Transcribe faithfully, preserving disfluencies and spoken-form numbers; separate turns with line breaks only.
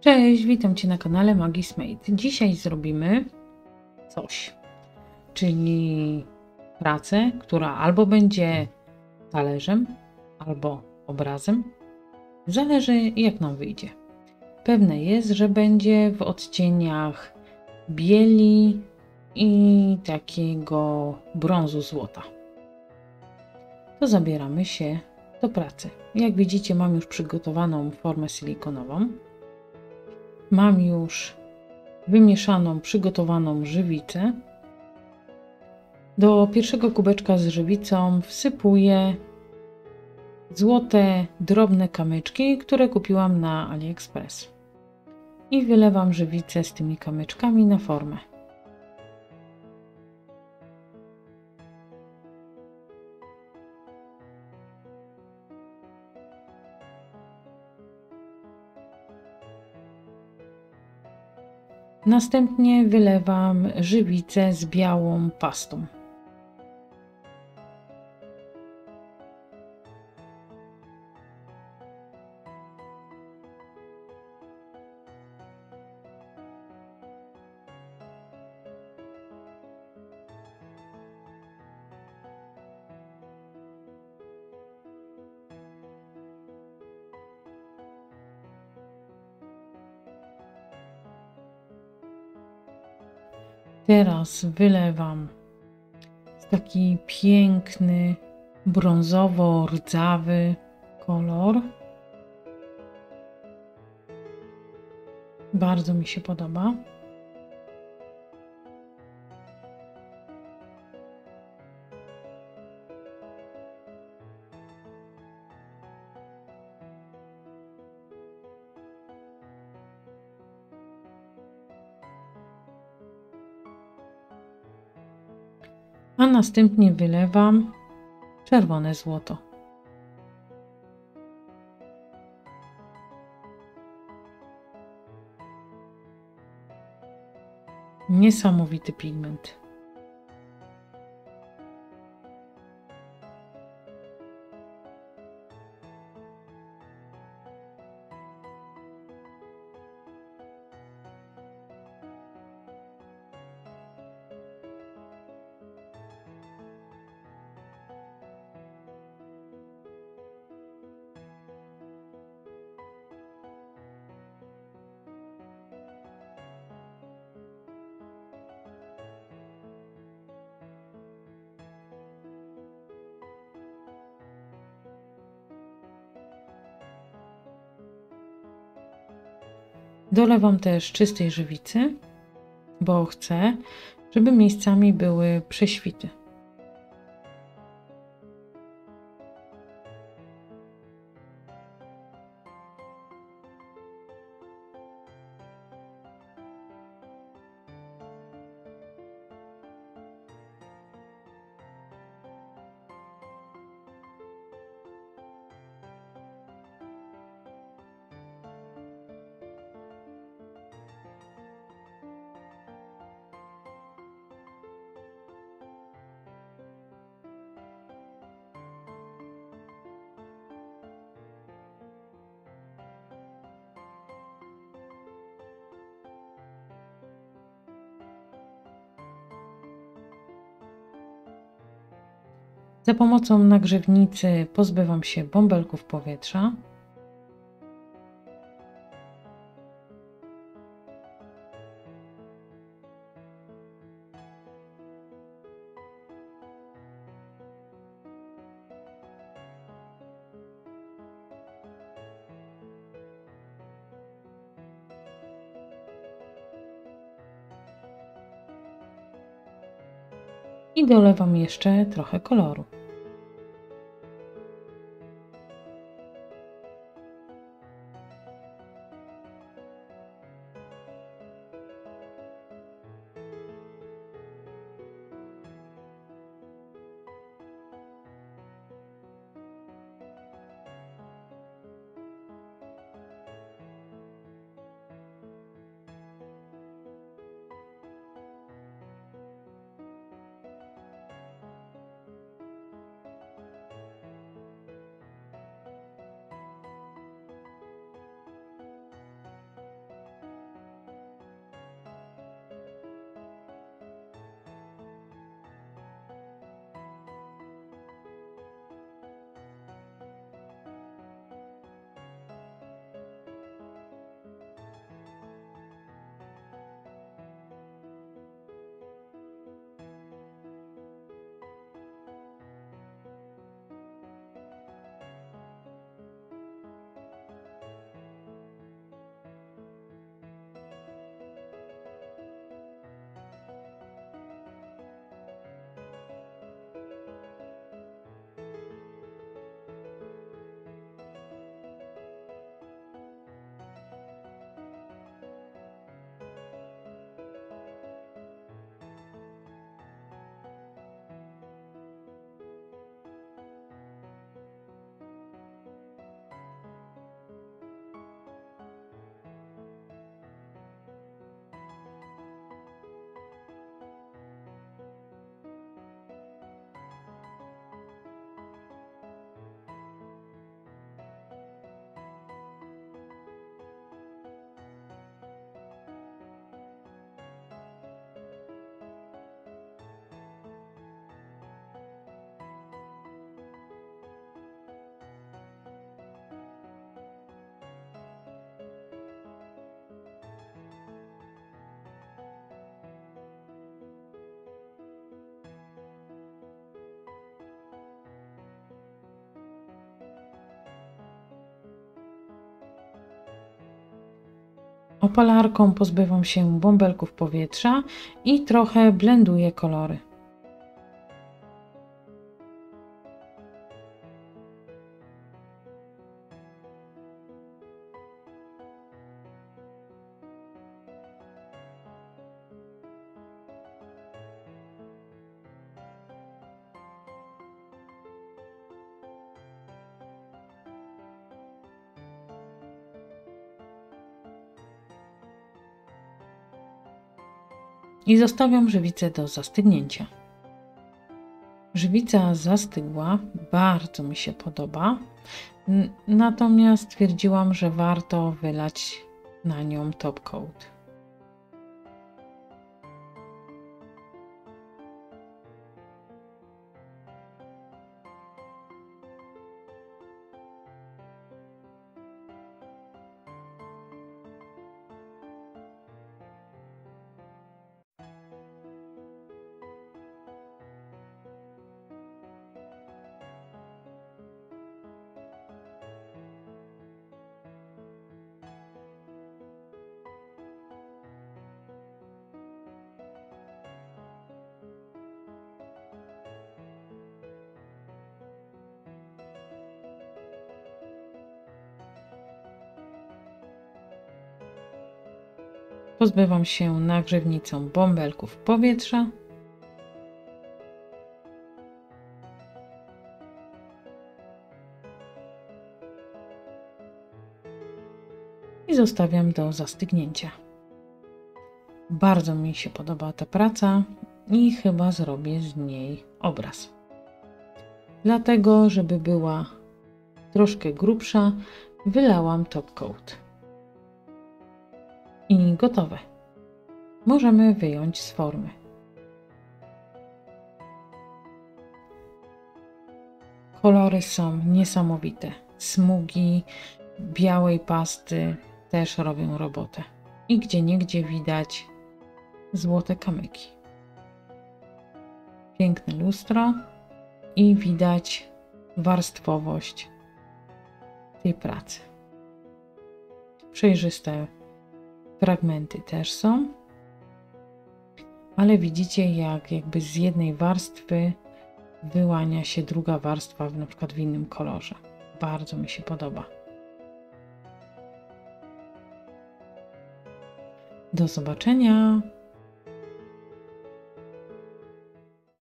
Cześć, witam Cię na kanale Magis Made. Dzisiaj zrobimy coś, czyli pracę, która albo będzie talerzem, albo obrazem. Zależy, jak nam wyjdzie. Pewne jest, że będzie w odcieniach bieli i takiego brązu złota. To zabieramy się do pracy. Jak widzicie, mam już przygotowaną formę silikonową. Mam już wymieszaną, przygotowaną żywicę. Do pierwszego kubeczka z żywicą wsypuję złote, drobne kamyczki, które kupiłam na AliExpress. I wylewam żywicę z tymi kamyczkami na formę. Następnie wylewam żywicę z białą pastą. Teraz wylewam taki piękny, brązowo-rdzawy kolor. Bardzo mi się podoba. A następnie wylewam czerwone złoto. Niesamowity pigment. Dolewam też czystej żywicy, bo chcę, żeby miejscami były prześwity. Za pomocą nagrzewnicy pozbywam się bąbelków powietrza. I dolewam jeszcze trochę koloru. Opalarką pozbywam się bąbelków powietrza i trochę blenduję kolory. I zostawiam żywicę do zastygnięcia. Żywica zastygła, bardzo mi się podoba, natomiast stwierdziłam, że warto wylać na nią top coat. Pozbywam się nagrzewnicą bąbelków powietrza. I zostawiam do zastygnięcia. Bardzo mi się podoba ta praca i chyba zrobię z niej obraz. Dlatego, żeby była troszkę grubsza, wylałam top coat. I gotowe. Możemy wyjąć z formy. Kolory są niesamowite. Smugi białej pasty też robią robotę. I gdzieniegdzie widać złote kamyki. Piękne lustro i widać warstwowość tej pracy. Przejrzyste fragmenty też są, ale widzicie, jak jakby z jednej warstwy wyłania się druga warstwa, na przykład w innym kolorze. Bardzo mi się podoba. Do zobaczenia!